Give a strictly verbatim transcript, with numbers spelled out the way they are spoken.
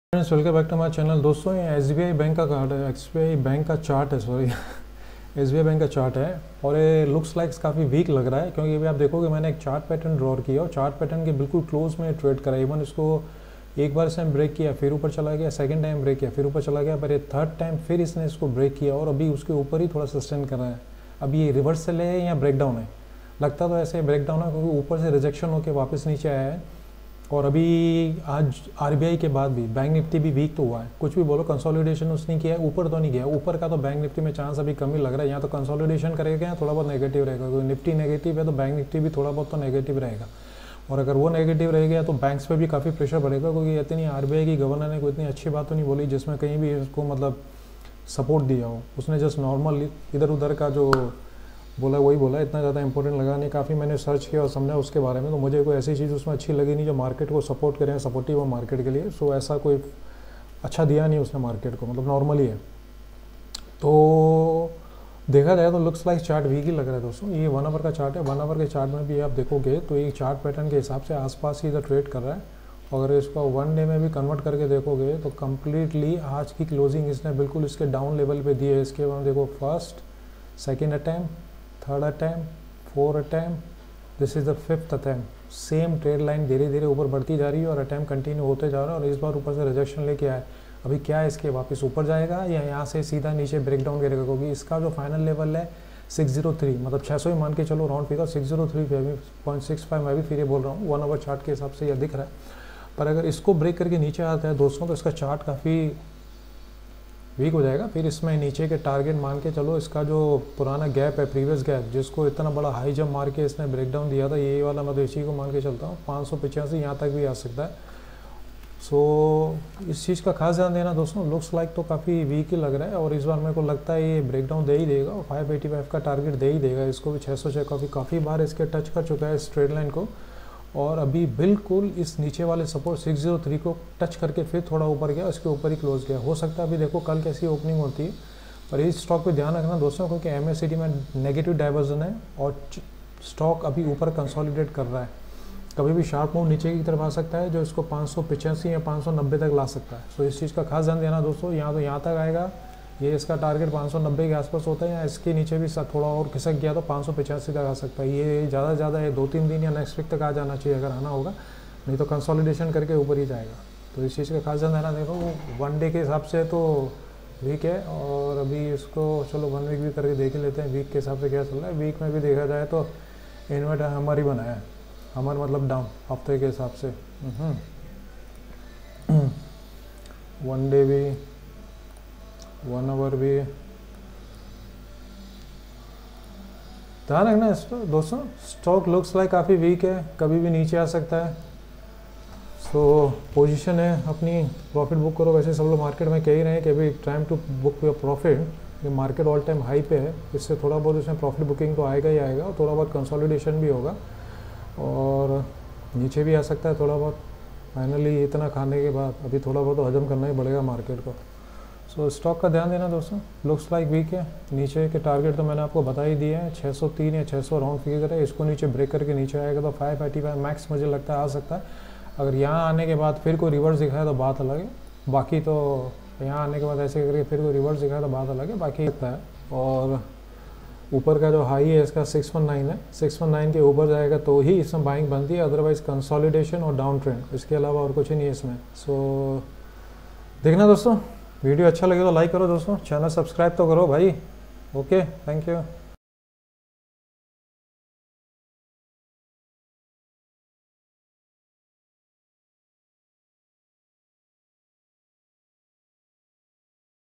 Friends, welcome back to हमारे चैनल। दोस्तों, ये एस बी आई बैंक का कार्ड है, एस बी आई बैंक का चार्ट है, sorry S B I bank का चार्ट है और ये लुक्स लाइक्स काफ़ी वीक लग रहा है क्योंकि अभी आप देखोगे मैंने एक चार्ट पैटर्न ड्रॉ किया और चार्ट पैटर्न के बिल्कुल क्लोज में ट्रेड करा। इवन इसको एक बार इसने ब्रेक किया, फिर ऊपर चला गया, सेकंड टाइम ब्रेक किया, फिर ऊपर चला गया, पर ये थर्ड टाइम फिर इसने इसको ब्रेक किया और अभी उसके ऊपर ही थोड़ा सस्टेन कर रहा है। अभी ये रिवर्सल है या ब्रेक डाउन है? लगता तो ऐसे ब्रेक डाउन है क्योंकि ऊपर से रिजेक्शन होकर वापस नीचे आया है। और अभी आज आरबीआई के बाद भी बैंक निफ्टी भी वीक तो हुआ है। कुछ भी बोलो, कंसोलिडेशन उसने किया है, ऊपर तो नहीं गया। ऊपर का तो बैंक निफ्टी में चांस अभी कम ही लग रहा है। यहाँ तो कंसोलिडेशन करेगा, थोड़ा बहुत नेगेटिव रहेगा, क्योंकि निफ्टी नेगेटिव है तो बैंक निफ्टी भी थोड़ा बहुत तो नेगेटिव रहेगा। और अगर वो नेगेटिव रहेगा तो बैंक्स पे भी काफ़ी प्रेशर बढ़ेगा, क्योंकि इतनी आरबीआई की गवर्नर ने कोई इतनी अच्छी बात तो नहीं बोली जिसमें कहीं भी उसको मतलब सपोर्ट दिया हो। उसने जस्ट नॉर्मल इधर उधर का जो बोला वही बोला, इतना ज़्यादा इंपॉर्टेंट लगा नहीं। काफ़ी मैंने सर्च किया और समझा उसके बारे में, तो मुझे कोई ऐसी चीज़ उसमें अच्छी लगी नहीं जो मार्केट को सपोर्ट करें, सपोर्टिव हो मार्केट के लिए। सो ऐसा कोई अच्छा दिया नहीं उसने मार्केट को, मतलब नॉर्मल ही है। तो देखा जाए तो लुक्स लाइक चार्ट वीक ही लग रहा है दोस्तों। ये वन आवर का चार्ट है। वन आवर के चार्ट में भी आप देखोगे तो ये चार्ट पैटर्न के हिसाब से आसपास ही इधर ट्रेड कर रहा है। अगर इसको वन डे में भी कन्वर्ट करके देखोगे तो कम्प्लीटली आज की क्लोजिंग इसने बिल्कुल इसके डाउन लेवल पे दी है। इसके बाद देखो first, second attempt, third attempt, four attempt, this is the fifth attempt. Same trade line धीरे धीरे ऊपर बढ़ती जा रही है और अटैम्प्ट कंटिन्यू होते जा रहा है। और इस बार ऊपर से रिजेक्शन लेके आए। अभी क्या है, इसके वापस ऊपर जाएगा या यहाँ से सीधा नीचे ब्रेक डाउन करेगा? क्योंकि इसका जो फाइनल लेवल है सिक्स जीरो थ्री, मतलब छः सौ ही मान के चलो round figure, six zero three point six five मैं भी फिर ये बोल रहा हूँ। वन आवर चार्ट के हिसाब से यह दिख रहा है। पर अगर इसको ब्रेक करके नीचे आता है दोस्तों तो इसका चार्ट काफ़ी वीक हो जाएगा। फिर इसमें नीचे के टारगेट मान के चलो, इसका जो पुराना गैप है, प्रीवियस गैप, जिसको इतना बड़ा हाई जंप मार के इसने ब्रेक डाउन दिया था, ये वाला मैं तो इसी को मान के चलता हूँ, पाँच सौ पचासी यहाँ तक भी आ सकता है। सो इस चीज़ का खास ध्यान देना दोस्तों। लुक्स लाइक तो काफ़ी वीक ही लग रहा है और इस बार मेरे को लगता है ये ब्रेक डाउन दे ही देगा और फाइव एटी फाइव का टारगेट दे ही देगा। इसको भी छः सौ छः काफ़ी काफ़ी बार इसके टच कर चुका है इस ट्रेड लाइन को। और अभी बिल्कुल इस नीचे वाले सपोर्ट सिक्स जीरो थ्री को टच करके फिर थोड़ा ऊपर गया, उसके ऊपर ही क्लोज गया। हो सकता है अभी देखो कल कैसी ओपनिंग होती है। पर इस स्टॉक पे ध्यान रखना दोस्तों, क्योंकि एम एस सी डी में नेगेटिव डाइवर्जन है और स्टॉक अभी ऊपर कंसोलिडेट कर रहा है। कभी भी शार्प मूव नीचे की तरफ आ सकता है जो इसको पाँच सौ पचासी या पाँच सौ नब्बे तक ला सकता है। सो इस चीज़ का खास ध्यान देना दोस्तों। यहाँ तो यहाँ तक आएगा, ये इसका टारगेट पाँच सौ नब्बे के आसपास होता है, या इसके नीचे भी थोड़ा और खिसक गया तो पाँच सौ पचासी तक आ सकता है। ये ज़्यादा से ज़्यादा है दो तीन दिन या नेक्स्ट वीक तक आ जाना चाहिए अगर आना होगा, नहीं तो कंसोलिडेशन करके ऊपर ही जाएगा। तो इस चीज़ का खास ध्यान देना। देखो वन डे के हिसाब से तो वीक है और अभी इसको चलो वन वीक भी करके देख ही लेते हैं वीक के हिसाब से क्या चल रहा है। वीक में भी देखा जाए तो इन्वर्टर हमारी बनाया है, हमारा मतलब डाउन हफ्ते के हिसाब से। वन डे भी, वन आवर भी ध्यान रखना दोस्तों। स्टॉक लुक्स लाइक काफ़ी वीक है, कभी भी नीचे आ सकता है। सो so, पोजीशन है अपनी, प्रॉफिट बुक करो। वैसे सब लोग मार्केट में कह ही रहे हैं कि अभी time to book your profit. ये मार्केट ऑल टाइम हाई पे है, इससे थोड़ा बहुत इसमें प्रॉफिट बुकिंग तो आएगा ही आएगा और थोड़ा बहुत कंसोलिडेशन भी होगा और नीचे भी आ सकता है थोड़ा बहुत। फाइनली इतना खाने के बाद अभी थोड़ा बहुत तो हजम करना ही पड़ेगा मार्केट को। सो so, स्टॉक का ध्यान देना दोस्तों। लुक्स लाइक वीक है। नीचे के टारगेट तो मैंने आपको बता ही दिए हैं, छः सौ तीन या छः सौ राउंड फिगर है। इसको नीचे ब्रेक करके नीचे आएगा तो फाइव एटी फाइव मैक्स मुझे लगता है आ सकता है। अगर यहाँ आने के बाद फिर कोई रिवर्स दिखाए तो बात अलग है, बाकी तो यहाँ आने के बाद ऐसे करके फिर कोई रिवर्स दिखाए तो बात अलग है, बाकी लगता है। और ऊपर का जो हाई है इसका सिक्स वन नाइन है, सिक्स वन नाइन के ऊपर जाएगा तो ही इसमें बाइंग बनती है, अदरवाइज कंसोलिडेशन और डाउन ट्रेंड, इसके अलावा और कुछ ही नहीं है इसमें। सो so, देखना दोस्तों, वीडियो अच्छा लगे तो लाइक करो दोस्तों, चैनल सब्सक्राइब तो करो भाई। Okay, thank you.